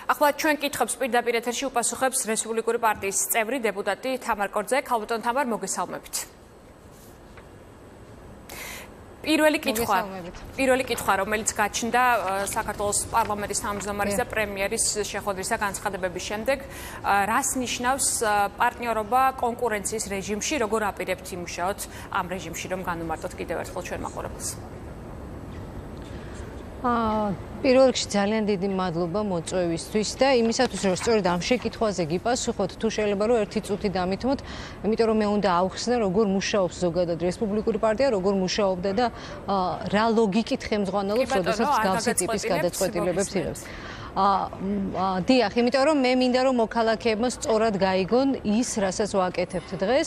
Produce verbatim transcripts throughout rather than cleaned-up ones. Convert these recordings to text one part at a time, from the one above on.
ახლა ჩვენ კითხებს პირდაპირ ეთერში უპასუხებს რესპუბლიკური პარტიის წევრი დეპუტატი თამარ კორძე. ქალბატონ თამარ, მოგესალმებით. პირველი კითხვა, პირველი კითხვა, რომელიც გაჩნდა საქართველოს პარლამენტის თავმჯდომარის და პრემიერის შეხვედრის და განცხადებების შემდეგ, რას ნიშნავს პარტნიორობა კონკურენციის რეჟიმში, როგორ აპირებთ იმუშაოთ ამ რეჟიმში, რომ განუმარტოთ კიდევ ერთხელ ჩვენ მაყურებელს? პირველ რიგში ძალიან დიდი მადლობა მოწვევისთვის და იმისათვის რომ სწორედ ამ შეკითხვაზე გიპასუხოთ, თუ შეიძლება რომ ერთი წუთი დამითმოთ, იმიტომ რომ მე უნდა ავხსნე როგორ მუშაობს ზოგადად რესპუბლიკური პარტია, როგორ მუშაობდა და რა ლოგიკით ხელმძღვანელობს, როდესაც მსგავსი ტიპის გადაწყვეტილებებს იღებს. დიახ, იმიტომ რომ მე მინდა რომ მოქალაქეებმა სწორად გაიგონ ის, რასაც ვაკეთებთ დღეს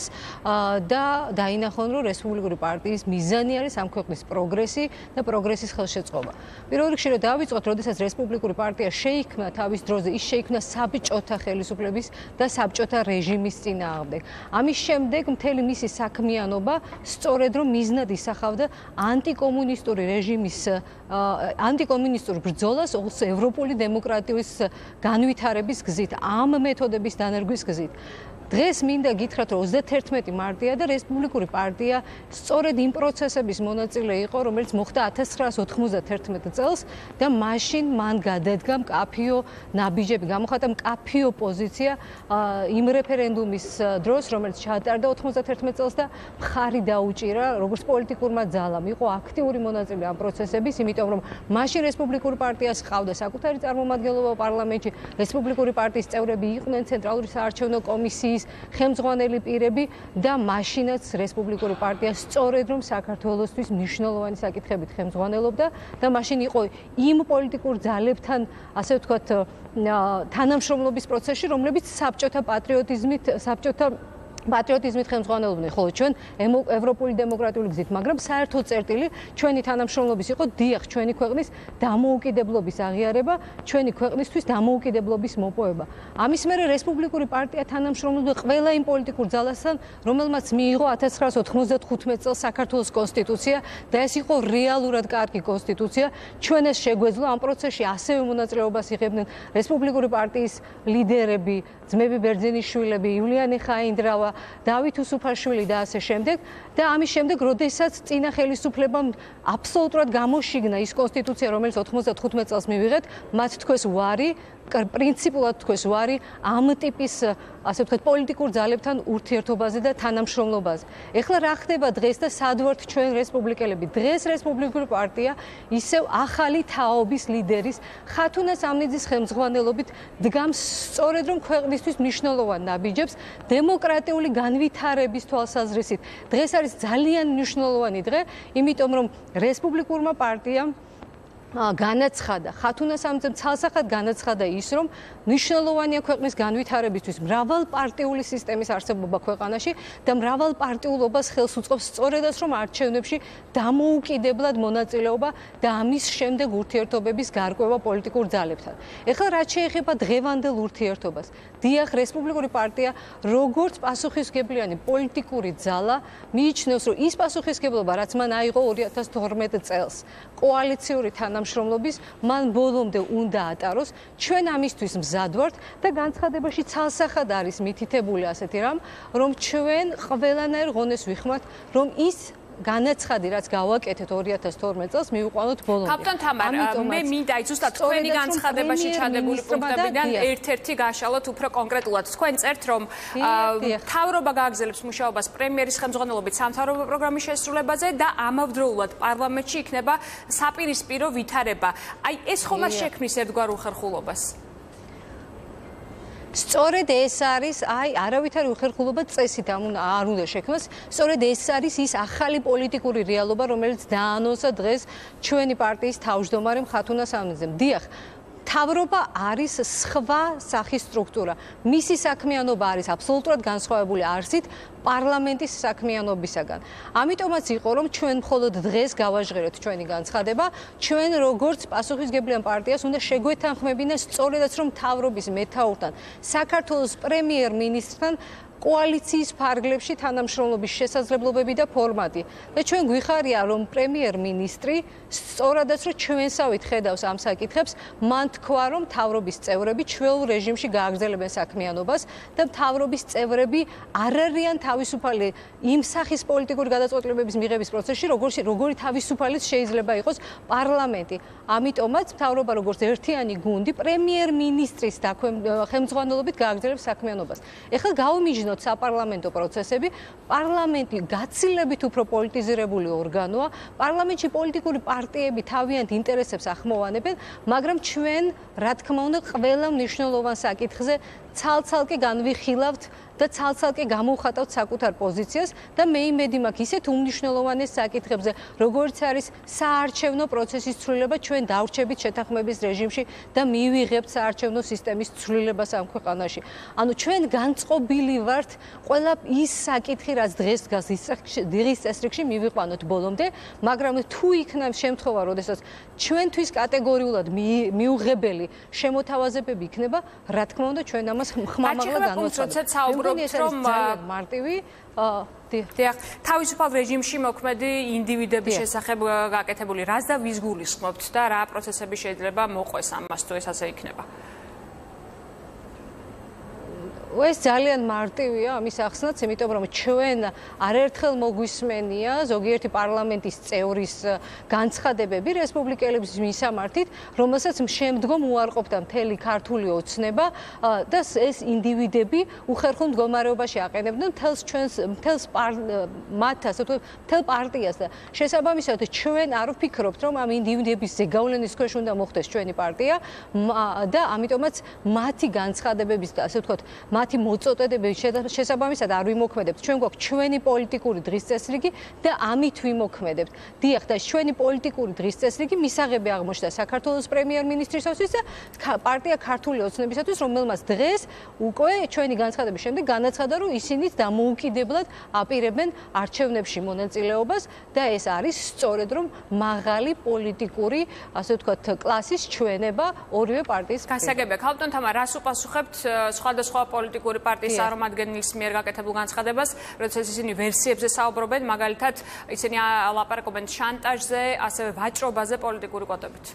და დაინახონ რომ რესპუბლიკური პარტიის მიზანი არის ამ ქვეყნის პროგრესი და პროგრესის ხელშეწყობა. პირველ რიგში რომ დავიწყოთ, როდესაც რესპუბლიკური პარტია შეიქმნა თავის დროზე, ის შეიქმნა საბჭოთა ხელისუფლების და საბჭოთა რეჟიმის წინააღმდეგ. ამის შემდეგ მთელი მისი საქმიანობა სწორედ რომ მიზნად ისახავდა ანტიკომუნისტური რეჟიმის ანტიკომუნისტურ ბრძოლას ევროპული დემოკრატიის განვითარების გზით, ამ მეთოდების დანერგვის გზით. დღეს მინდა გითხრათ, რომ ოცდათერთმეტი მარტია და რესპუბლიკური პარტია სწორედ იმ პროცესების მონაწილე იყო, რომელიც მოხდა ათას ცხრაას ოთხმოცდათერთმეტ წელს და მაშინ მან გადადგა მკაფიო ნაბიჯები, გამოხატა მკაფიო პოზიცია იმ რეფერენდუმის დროს, რომელიც ჩაატარდა ოთხმოცდათერთმეტ წელს და მხარი დაუჭირა როგორც პოლიტიკურმა ძალამ. იყო აქტიური მონაწილე ამ პროცესების, იმიტომ რომ მაშინ რესპუბლიკური პარტიას ჰყავდა საკუთარი წარმომადგენლობა პარლამენტში, რესპუბლიკური პარტიის წევრები იყვნენ ცენტრალური საარჩევნო კომისიის ხელმძღვანელი პირები და მაშინაც რესპუბლიკური პარტია სწორედ რომ საქართველოსთვის მნიშვნელოვანი საკითხებით ხელმძღვანელობდა და მაშინ იყო იმ პოლიტიკურ ძალებთან, ასე ვთქვათ, თანამშრომლობის პროცესში, რომლებიც საბჭოთა პატრიოტიზმით, საბჭოთა პატრიოტიზმით ხელმძღვანელობდნენ, ხოლო ჩვენ ევროპული დემოკრატიული გზით, მაგრამ საერთო წერტილი ჩვენი თანამშრომლობის იყო დიახ, ჩვენი ქვეყნის დამოუკიდებლობის აღიარება, ჩვენი ქვეყნისთვის დამოუკიდებლობის მოპოვება. ამის მერე რესპუბლიკური პარტია თანამშრომლობდა ყველა იმ პოლიტიკურ ძალასთან, რომელმაც მიიღო ათას ცხრაას ოთხმოცდახუთმეტ წელს საქართველოს კონსტიტუცია და ეს იყო რეალურად კარგი კონსტიტუცია. ჩვენ ეს შეგვეძლო ამ პროცესში ასევე მონაწილეობას იღებდნენ რესპუბლიკური პარტიის ლიდერები, ძმები ბერძენიშვილები, ივლიანი ხაინდრავა, დავით უსუფაშვილი და ასე შემდეგ და ამის შემდეგ, როდესაც წინა ხელისუფლებამ აბსოლუტურად გამოშიგნა ის კონსტიტუცია, რომელიც ოთხმოცდახუთმეტ წელს მივიღეთ, მათ თქვეს ვარი, პრინციპულად თქვეს ვარი ამ ტიპის, ასე ვთქვათ, პოლიტიკურ ძალებთან ურთიერთობაზე და თანამშრომლობაზე. ეხლა რა ხდება დღეს და სად ვართ ჩვენ რესპუბლიკელები? დღეს რესპუბლიკური პარტია ისევ ახალი თაობის ლიდერის ხათუნა სამნიძის ხელმძღვანელობით დგამს სწორედ რომ ქვეყნისთვის მნიშვნელოვან ნაბიჯებს დემოკრატიული განვითარების თვალსაზრისით. დღეს არის ძალიან მნიშვნელოვანი დღე, იმიტომ რომ რესპუბლიკურმა პარტიამ განაცხადა, ხათუნა სამნიძემ ცალსახად განაცხადა ის, რომ მნიშვნელოვანია ქვეყნის განვითარებისთვის მრავალპარტიული სისტემის არსებობა ქვეყანაში და მრავალპარტიულობას ხელს უწყობს სწორედაც, რომ არჩევნებში დამოუკიდებლად მონაწილეობა და ამის შემდეგ ურთიერთობების გარკვევა პოლიტიკურ ძალებთან. ეხლა რაც შეეხება დღევანდელ ურთიერთობას, დიახ, რესპუბლიკური პარტია როგორც პასუხისმგებლიანი პოლიტიკური ძალა მიიჩნევს, რომ ის პასუხისმგებლობა, რაც მან აიღო ორი ათას თორმეტ წელს კოალიციური თანამშრომლობის, მან ბოლომდე უნდა ატაროს. ჩვენ ამისთვის მზად ვართ და განცხადებაში ცალსახად არის მითითებული ასეთი რამ, რომ ჩვენ ყველანაირ ღონეს ვიხმართ, რომ ის განაცხადი, რაც გავაკეთეთ ორი ათას თორმეტ წელს, მივიყვანოთ ბოლომდე. ქალბატონ თამარ, მე მინდა ზუსტად თქვენი განცხადებაში ჩადებული პუნქტებიდან ერთ-ერთი გაშალოთ უფრო კონკრეტულად. თქვენ წერთ, რომ მთავრობა გააგრძელებს მუშაობას პრემიერის ხელმძღვანელობით სამთავრობო პროგრამის შესრულებაზე და ამავდროულად პარლამენტში იქნება საპირისპირო ვითარება. აი, ეს ხომ არ შექმნის ერთგვარ უხერხულობას? სწორედ ეს არის, აი, არავითარი უხერხულობა წესით არ უნდა შექმნას. სწორედ ეს არის ის ახალი პოლიტიკური რეალობა, რომელიც დაანონსა დღეს ჩვენი პარტიის თავმჯდომარემ ხათუნა სამნიძემ. დიახ, მთავრობა არის სხვა სახის სტრუქტურა. მისი საქმიანობა არის აბსოლუტურად განსხვავებული არსით პარლამენტის საქმიანობისაგან. ამიტომაც იყო, რომ ჩვენ მხოლოდ დღეს გავაჟღერეთ ჩვენი განცხადება, ჩვენ როგორც პასუხისმგებლიან პარტიას უნდა შეგვეთანხმებინა სწორედაც, რომ მთავრობის მეთაურთან, საქართველოს პრემიერ-მინისტრთან კოალიციის ფარგლებში თანამშრომლობის შესაძლებლობები და ფორმატი. და ჩვენ გვიხარია, რომ პრემიერ-მინისტრი სწორადაც რომ ჩვენსავით ხედავს ამ საკითხებს, მან თქვა, რომ მთავრობის წევრები ჩვეულ რეჟიმში გააგრძელებენ საქმიანობას და მთავრობის წევრები არ არიან თავისუფალი იმ სახის პოლიტიკური გადაწყვეტილებების მიღების პროცესში, როგორც როგორი თავისუფალიც შეიძლება იყოს პარლამენტი. ამიტომაც მთავრობა როგორც ერთიანი გუნდი პრემიერ-მინისტრის ხელმძღვანელობით გააგრძელებს საქმიანობას. ეხლა გავუმიჯნოთ საპარლამენტო პროცესები, პარლამენტი გაცილებით უფრო პოლიტიზირებული ორგანოა, პარლამენტში პოლიტიკური პარტიები თავიანთ ინტერესებს ახმოვანებენ, მაგრამ ჩვენ, რა თქმა უნდა, ყველა მნიშვნელოვან საკითხზე ცალ-ცალკე განვიხილავთ და ცალ-ცალკე გამოვხატავთ საკუთარ პოზიციას და მე იმედი მაქვს ისეთ უმნიშვნელოვანეს საკითხებზე, როგორც არის საარჩევნო პროცესის ცვლილება, ჩვენ დავრჩებით შეთანხმების რეჟიმში და მივიღებთ საარჩევნო სისტემის ცვლილებას ამ ქვეყანაში. ანუ ჩვენ განწყობილი ვართ ყველა ის საკითხი, რაც დღეს დგას დღის წესრიგში მივიყვანოთ ბოლომდე, მაგრამ თუ იქნება შემთხვევა, როდესაც ჩვენთვის კატეგორიულად მიუღებელი შემოთავაზებები იქნება, რა თქმა უნდა, ჩვენ ამას ხმამაღლა განვაცხადებთ. რომ მარტივი დიახ, თავისუფალ რეჟიმში მოქმედი ინდივიდების შესახებ გაკეთებული რას და ვის გულისხმობთ და რა პროცესები შეიძლება მოყვეს ამას თუ ეს ასე იქნება? ეს ძალიან მარტივია ამის ახსნაც, იმიტომ რომ ჩვენ არაერთხელ მოგვისმენია ზოგიერთი პარლამენტის წევრის განცხადებები რესპუბლიკელების მისამართით, რომელსაც შემდგომ უარყოფდა მთელი ქართული ოცნება და ეს ინდივიდები უხერხულ მდგომარეობაში აყენებდნენ მთელს ჩვენს მთელს მათ ასე ვთქვათ, მთელ პარტიას და შესაბამისად ჩვენ არ ვფიქრობთ, რომ ამ ინდივიდების ზეგავლენის ქვეშ უნდა მოხდეს ჩვენი პარტია და ამიტომაც მათი განცხადებების და ასე ვთქვათ, მათი მოწოდებების შესაბამისად არ ვიმოქმედებთ. ჩვენ გვაქვს ჩვენი პოლიტიკური დღის წესრიგი და ამით ვიმოქმედებთ. დიახ, და ჩვენი პოლიტიკური დღის წესრიგი მისაღები აღმოჩნდა საქართველოს პრემიერ-მინისტრისათვის და პარტია ქართული ოცნებისათვის, რომელმაც დღეს უკვე ჩვენი განცხადების შემდეგ განაცხადა, რომ ისინიც დამოუკიდებლად აპირებენ არჩევნებში მონაწილეობას და ეს არის სწორედ რომ მაღალი პოლიტიკური, ასე ვთქვათ, კლასის ჩვენება ორივე პარტიის. გასაგებია, ქალბატონ თამა, რას უპასუხებთ სხვადასხვა პოლიტიკური პარტიის წარმომადგენლის მიერ გაკეთებულ განცხადებას, როდესაც ისინი ვერსიებზე საუბრობენ, მაგალითად, ისინი ლაპარაკობენ შანტაჟზე, ასევე ვაჭრობაზე პოლიტიკური კვოტებით.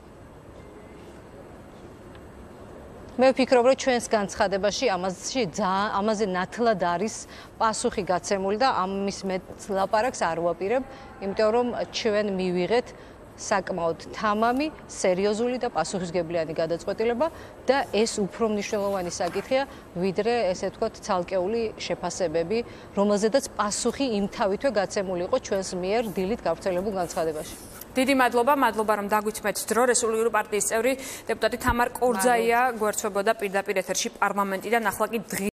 მე ვფიქრობ, რომ ჩვენს განცხადებაში ამაზე ამაზე ნათლად არის პასუხი გაცემული და ამის მეტ ლაპარაკს არ ვაპირებ, იმიტომ რომ ჩვენ მივიღეთ საკმაოდ თამამი, სერიოზული და პასუხისგებლიანი გადაწყვეტილება და ეს უფრო მნიშვნელოვანი საკითხია, ვიდრე ესე ვთქვათ, ცალკეული შეფასებები, რომელზედაც პასუხი იმთავითვე გაცემული იყო ჩვენს მიერ დილით გავრცელებულ განცხადებაში. დიდი მადლობა, მადლობა რომ დაგვითმეთ დრო. რესპუბლიკური პარტიის წევრი დეპუტატი თამარ კორძაია გვერდსვებოდა პირდაპირ ეთერში პარლამენტიდან, ახლა კი